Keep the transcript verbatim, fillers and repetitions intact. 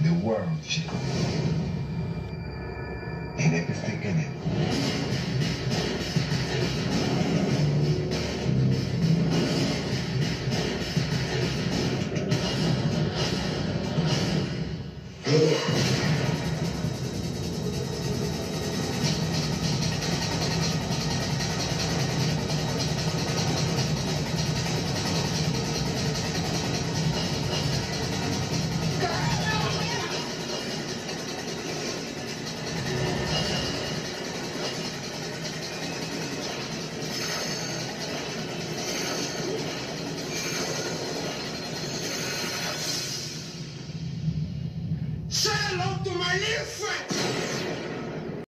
the world shit, and everything in it. Say hello to my little friend.